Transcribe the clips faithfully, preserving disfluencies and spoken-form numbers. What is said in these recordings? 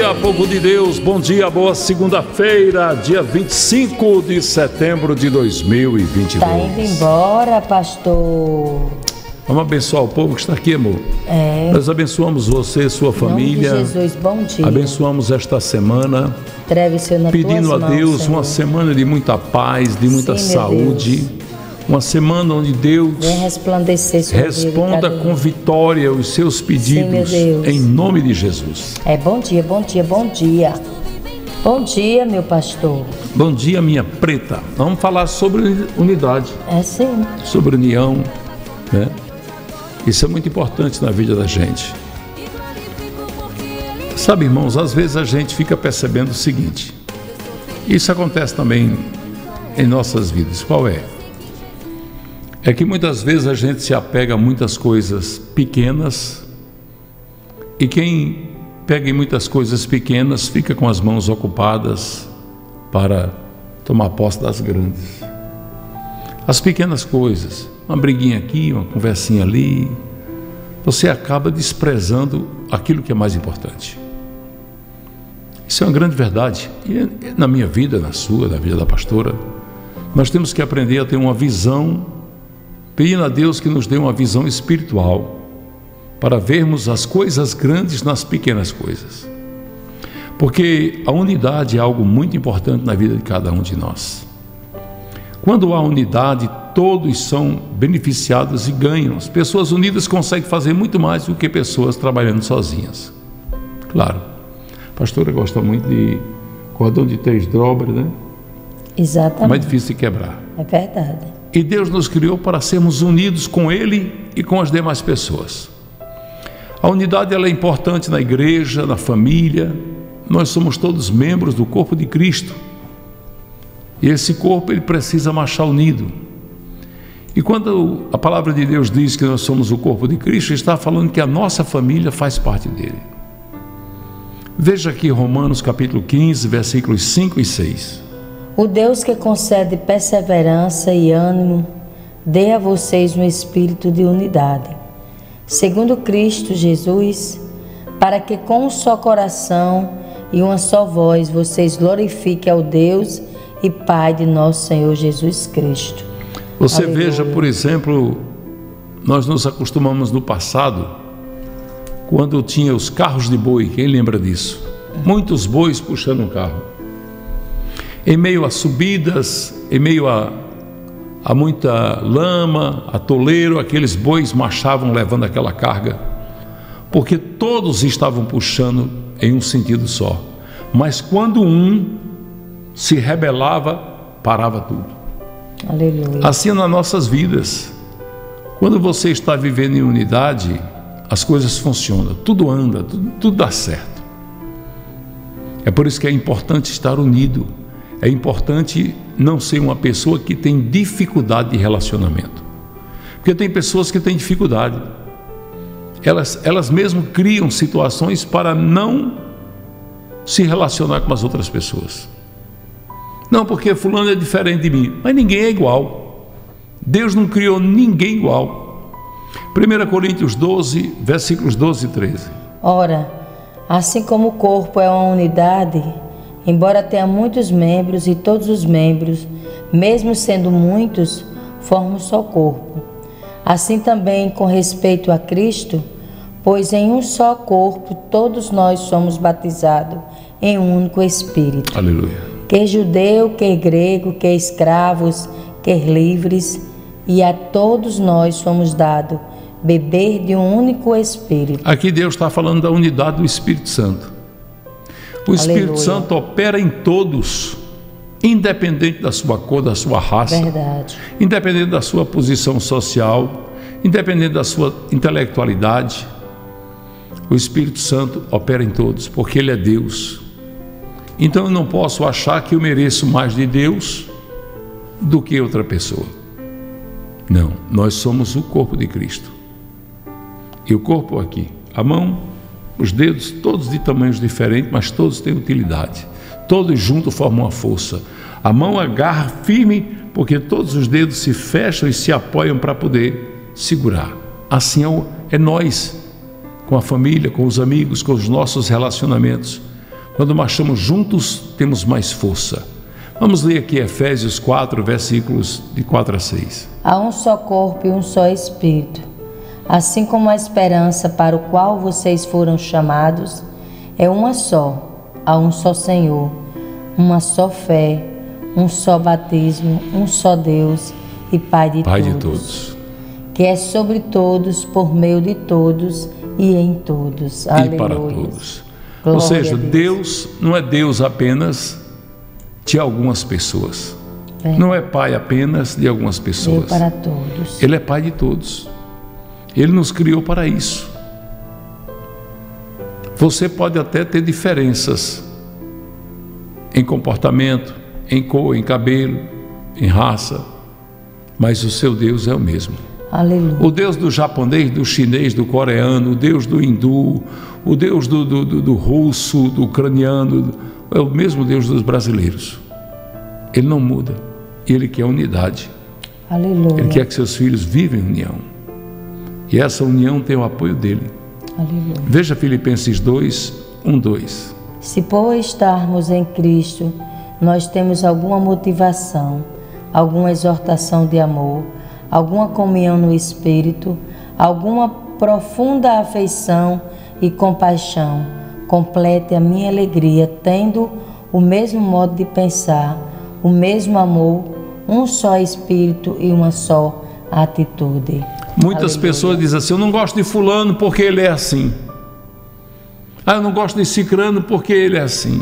dia, povo de Deus, bom dia, boa segunda-feira, dia vinte e cinco de setembro de dois mil e vinte e dois. Tá indo embora, pastor. Vamos abençoar o povo que está aqui, amor. É. Nós abençoamos você, sua família. Em nome de Jesus, bom dia. Abençoamos esta semana, Entregue o Senhor nas pedindo tuas a mãos, Deus Senhor. uma semana de muita paz, de muita Sim, meu saúde. Deus. Uma semana onde Deus Vem resplandecer sobre responda com vitória os seus pedidos, Sim, meu Deus. em nome de Jesus. É bom dia, bom dia, bom dia. Bom dia, meu pastor. Bom dia, minha preta. Vamos falar sobre unidade, É sim. sobre união, né? Isso é muito importante na vida da gente. Sabe, irmãos, às vezes a gente fica percebendo o seguinte. Isso acontece também em nossas vidas. Qual é? É que muitas vezes a gente se apega a muitas coisas pequenas e quem pega em muitas coisas pequenas fica com as mãos ocupadas para tomar posse das grandes. As pequenas coisas, uma briguinha aqui, uma conversinha ali, você acaba desprezando aquilo que é mais importante. Isso é uma grande verdade. E na minha vida, na sua, na vida da pastora, nós temos que aprender a ter uma visão, pedindo a Deus que nos dê uma visão espiritual para vermos as coisas grandes nas pequenas coisas. Porque a unidade é algo muito importante na vida de cada um de nós. Quando há unidade, todos são beneficiados e ganham. As pessoas unidas conseguem fazer muito mais do que pessoas trabalhando sozinhas. Claro, a pastora gosta muito de cordão de três dobras, né? Exatamente. É mais difícil de quebrar. É verdade. E Deus nos criou para sermos unidos com Ele e com as demais pessoas. A unidade ela é importante na igreja, na família. Nós somos todos membros do corpo de Cristo. E esse corpo ele precisa marchar unido. E quando a palavra de Deus diz que nós somos o corpo de Cristo, está falando que a nossa família faz parte dele. Veja aqui Romanos capítulo quinze, versículos cinco e seis. O Deus que concede perseverança e ânimo, dê a vocês um espírito de unidade, segundo Cristo Jesus, para que com um só coração e uma só voz vocês glorifiquem ao Deus e Pai de nosso Senhor Jesus Cristo. Você Aleluia. veja, por exemplo, nós nos acostumamos no passado, quando tinha os carros de boi, quem lembra disso? Muitos bois puxando um carro. Em meio a subidas, em meio a, a muita lama, atoleiro, aqueles bois marchavam levando aquela carga, porque todos estavam puxando em um sentido só. Mas quando um se rebelava, parava tudo. Aleluia. Assim é nas nossas vidas. Quando você está vivendo em unidade, as coisas funcionam, tudo anda, tudo, tudo dá certo. É por isso que é importante estar unido. É importante não ser uma pessoa que tem dificuldade de relacionamento. Porque tem pessoas que têm dificuldade. Elas, elas mesmo criam situações para não se relacionar com as outras pessoas. Não, porque fulano é diferente de mim. Mas ninguém é igual. Deus não criou ninguém igual. primeira Coríntios doze, versículos doze e treze. Ora, assim como o corpo é uma unidade, embora tenha muitos membros e todos os membros, mesmo sendo muitos, formam um só corpo. Assim também com respeito a Cristo, pois em um só corpo todos nós somos batizados em um único Espírito. Aleluia. Quer judeu, quer grego, quer escravos, quer livres, e a todos nós somos dados beber de um único Espírito. Aqui Deus está falando da unidade do Espírito Santo. O Espírito Aleluia. Santo opera em todos, independente da sua cor, da sua raça, Verdade. independente da sua posição social, independente da sua intelectualidade. O Espírito Santo opera em todos, porque Ele é Deus. Então eu não posso achar que eu mereço mais de Deus do que outra pessoa. Não, nós somos o corpo de Cristo. E o corpo aqui, a mão, os dedos, todos de tamanhos diferentes, mas todos têm utilidade. Todos juntos formam uma força. A mão agarra firme, porque todos os dedos se fecham e se apoiam para poder segurar. Assim é nós, com a família, com os amigos, com os nossos relacionamentos. Quando marchamos juntos, temos mais força. Vamos ler aqui Efésios quatro, versículos de quatro a seis. Há um só corpo e um só Espírito, assim como a esperança para o qual vocês foram chamados é uma só. Há um só Senhor, uma só fé, um só batismo, um só Deus e Pai de Pai todos, de todos, que é sobre todos, por meio de todos e em todos. e Aleluia. para todos. Glória Ou seja, a Deus. Deus não é Deus apenas de algumas pessoas. Verdade. Não é Pai apenas de algumas Veio pessoas. para todos. Ele é Pai de todos. Ele nos criou para isso. Você pode até ter diferenças em comportamento, em cor, em cabelo, em raça, mas o seu Deus é o mesmo. Aleluia. O Deus do japonês, do chinês, do coreano, o Deus do hindu, o Deus do, do, do, do russo, do ucraniano, é o mesmo Deus dos brasileiros. Ele não muda. Ele quer unidade. Aleluia. Ele quer que seus filhos vivem em união. E essa união tem o apoio dele. Aleluia. Veja Filipenses dois, um, dois. Se por estarmos em Cristo, nós temos alguma motivação, alguma exortação de amor, alguma comunhão no Espírito, alguma profunda afeição e compaixão, complete a minha alegria, tendo o mesmo modo de pensar, o mesmo amor, um só Espírito e uma só atitude. Muitas Aleluia. pessoas dizem assim: eu não gosto de fulano porque ele é assim. Ah, eu não gosto de cicrano porque ele é assim.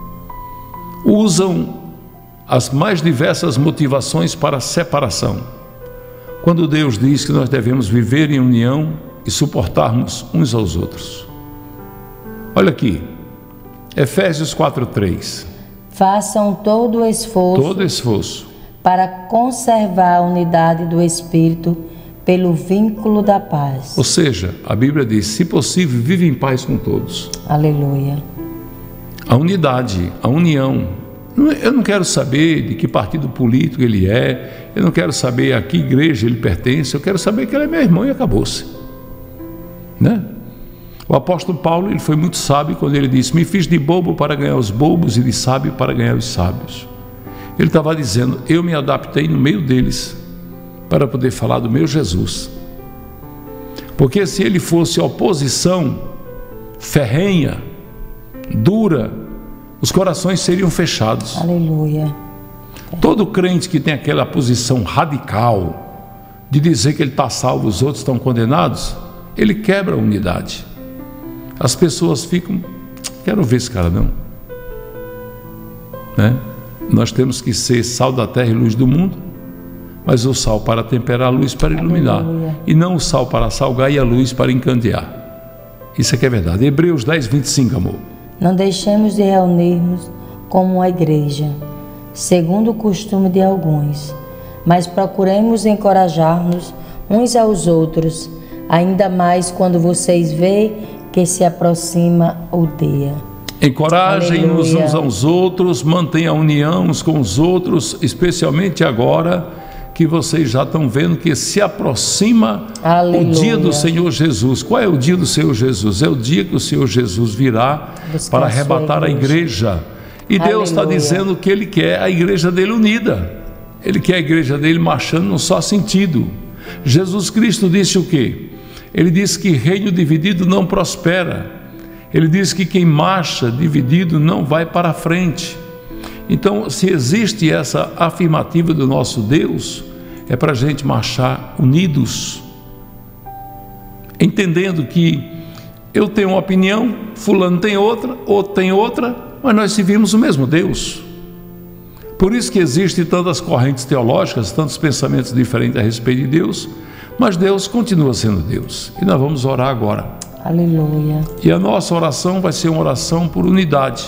Usam as mais diversas motivações para a separação, quando Deus diz que nós devemos viver em união e suportarmos uns aos outros. Olha aqui, Efésios quatro, três. Façam todo o esforço, Todo esforço para conservar a unidade do Espírito pelo vínculo da paz. Ou seja, a Bíblia diz: se possível, vive em paz com todos. Aleluia. A unidade, a união. Eu não quero saber de que partido político ele é, eu não quero saber a que igreja ele pertence, eu quero saber que ele é meu irmão e acabou-se. Né? O apóstolo Paulo, ele foi muito sábio quando ele disse: me fiz de bobo para ganhar os bobos e de sábio para ganhar os sábios. Ele estava dizendo: eu me adaptei no meio deles para poder falar do meu Jesus. Porque se ele fosse oposição ferrenha, dura, os corações seriam fechados. Aleluia. Todo crente que tem aquela posição radical de dizer que ele está salvo, os outros estão condenados, ele quebra a unidade. As pessoas ficam: quero ver esse cara não. Né? Nós temos que ser sal da terra e luz do mundo, mas o sal para temperar, a luz para iluminar. Aleluia. E não o sal para salgar e a luz para encandear. Isso é que é verdade. Hebreus dez, vinte e cinco, amor. Não deixemos de reunirmos como uma igreja, segundo o costume de alguns, mas procuremos encorajar-nos uns aos outros, ainda mais quando vocês veem que se aproxima o dia. Encorajem-nos uns aos outros, mantenham a união uns com os outros, especialmente agora que vocês já estão vendo que se aproxima Aleluia. O dia do Senhor Jesus. Qual é o dia do Senhor Jesus? É o dia que o Senhor Jesus virá buscar para arrebatar a igreja. a igreja. E Aleluia. Deus está dizendo que Ele quer a igreja dele unida. Ele quer a igreja dele marchando num só sentido. Jesus Cristo disse o quê? Ele disse que reino dividido não prospera. Ele disse que quem marcha dividido não vai para a frente. Então, se existe essa afirmativa do nosso Deus, é para a gente marchar unidos, entendendo que eu tenho uma opinião, fulano tem outra, outro tem outra, mas nós servimos o mesmo Deus. Por isso que existem tantas correntes teológicas, tantos pensamentos diferentes a respeito de Deus, mas Deus continua sendo Deus. E nós vamos orar agora. Aleluia. E a nossa oração vai ser uma oração por unidade.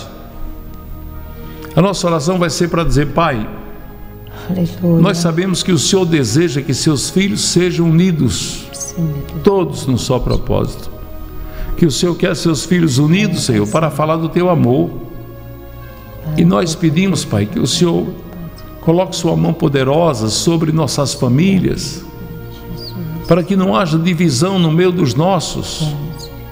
A nossa oração vai ser para dizer: Pai, Aleluia. Nós sabemos que o Senhor deseja que seus filhos sejam unidos, Sim, todos num só propósito. Que o Senhor quer seus filhos unidos, Senhor, para falar do teu amor. E nós pedimos, Pai, que o Senhor coloque sua mão poderosa sobre nossas famílias, para que não haja divisão no meio dos nossos,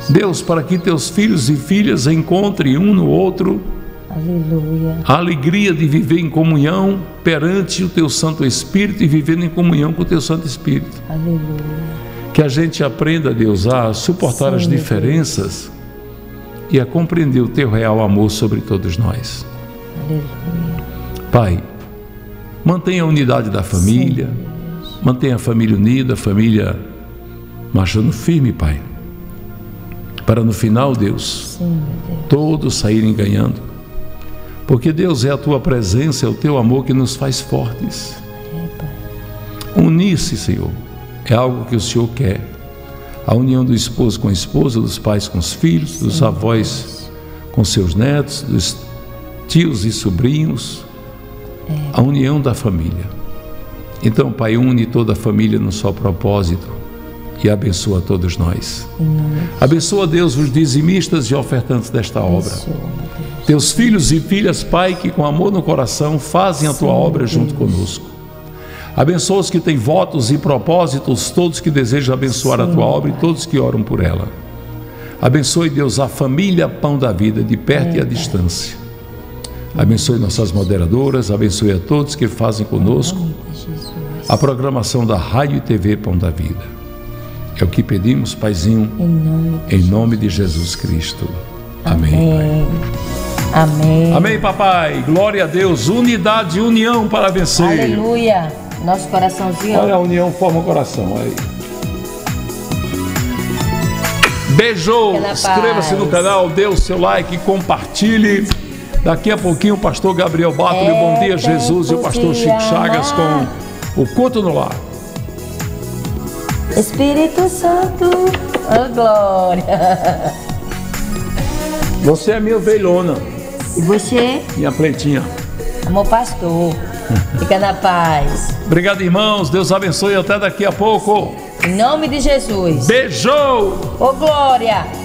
Deus, para que teus filhos e filhas encontrem um no outro Aleluia. a alegria de viver em comunhão perante o teu Santo Espírito e vivendo em comunhão com o teu Santo Espírito. Aleluia. Que a gente aprenda, Deus, a suportar Sim, as diferenças e a compreender o teu real amor sobre todos nós. Aleluia. Pai, mantenha a unidade da família, Sim, mantenha a família unida, a família marchando firme, Pai, para no final, Deus, Sim, meu Deus. todos saírem ganhando, porque Deus, é a tua presença, é o teu amor que nos faz fortes. É, Pai. Unir-se, Senhor, é algo que o Senhor quer. A união do esposo com a esposa, dos pais com os filhos, dos Sim, avós Deus. com seus netos, dos tios e sobrinhos, É. a união da família. Então, Pai, une toda a família num só propósito e abençoa todos nós. Em nome de Abençoa, Deus, os dizimistas e ofertantes desta obra. Jesus, meu Deus. Teus filhos e filhas, Pai, que com amor no coração fazem a tua Sim, obra junto Deus. conosco. Abençoa os que têm votos e propósitos, todos que desejam abençoar a Sim, tua obra e Pai. todos que oram por ela. Abençoe, Deus, a família Pão da Vida, de perto É, e à Pai. distância. Abençoe nossas moderadoras, abençoe a todos que fazem conosco Em nome de Jesus. a programação da Rádio e T V Pão da Vida. É o que pedimos, Paizinho, Em nome de em nome de Jesus Cristo. Amém, Pai. Amém. Amém. Amém, papai. Glória a Deus. Unidade e união para vencer. Aleluia. Nosso coraçãozinho. Olha, a união forma o coração. Olha aí. Beijo. Fica na Inscreva-se paz. no canal, dê o seu like, compartilhe. Daqui a pouquinho o pastor Gabriel Bátoli, É Bom Dia Jesus, e o tempo pastor de Chico Chagas amar. com o Culto no Lar. Espírito Santo. Oh, glória. Você é minha ovelhona, E você, minha pretinha. amor pastor. Fica na paz. Obrigado, irmãos. Deus abençoe. Até daqui a pouco. Em nome de Jesus. Beijo. Ô, glória.